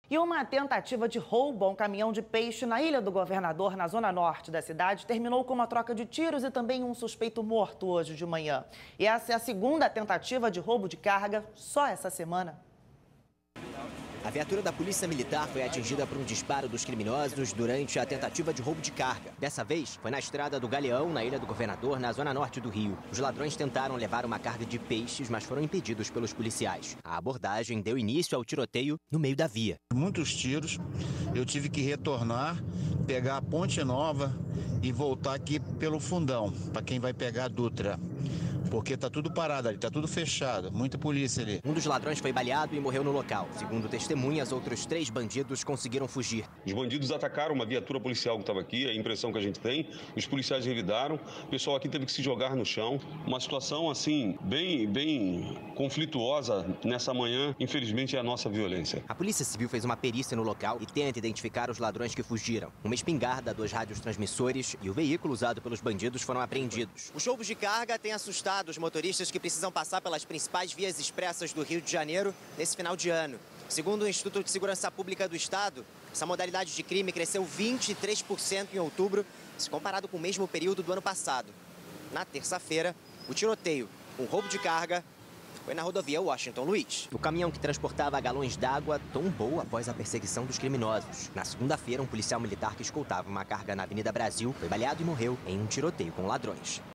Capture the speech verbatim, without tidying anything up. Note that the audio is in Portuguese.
E uma tentativa de roubo a um caminhão de peixe na Ilha do Governador, na zona norte da cidade, terminou com uma troca de tiros e também um suspeito morto hoje de manhã. E essa é a segunda tentativa de roubo de carga só essa semana. A viatura da Polícia Militar foi atingida por um disparo dos criminosos durante a tentativa de roubo de carga. Dessa vez, foi na estrada do Galeão, na Ilha do Governador, na zona norte do Rio. Os ladrões tentaram levar uma carga de peixes, mas foram impedidos pelos policiais. A abordagem deu início ao tiroteio no meio da via. Muitos tiros, eu tive que retornar, pegar a Ponte Nova e voltar aqui pelo fundão, para quem vai pegar a Dutra. Porque tá tudo parado ali, tá tudo fechado, muita polícia ali. Um dos ladrões foi baleado e morreu no local. Segundo testemunhas, outros três bandidos conseguiram fugir. Os bandidos atacaram uma viatura policial que estava aqui, é a impressão que a gente tem. Os policiais revidaram, o pessoal aqui teve que se jogar no chão. Uma situação, assim, bem, bem conflituosa nessa manhã, infelizmente, é a nossa violência. A Polícia Civil fez uma perícia no local e tenta identificar os ladrões que fugiram. Uma espingarda, dois rádios transmissores e o veículo usado pelos bandidos foram apreendidos. Os roubos de carga têm assustado os motoristas que precisam passar pelas principais vias expressas do Rio de Janeiro nesse final de ano. Segundo o Instituto de Segurança Pública do Estado, essa modalidade de crime cresceu vinte e três por cento em outubro, se comparado com o mesmo período do ano passado. Na terça-feira, o tiroteio, um roubo de carga, foi na rodovia Washington Luiz. O caminhão que transportava galões d'água tombou após a perseguição dos criminosos. Na segunda-feira, um policial militar que escoltava uma carga na Avenida Brasil foi baleado e morreu em um tiroteio com ladrões.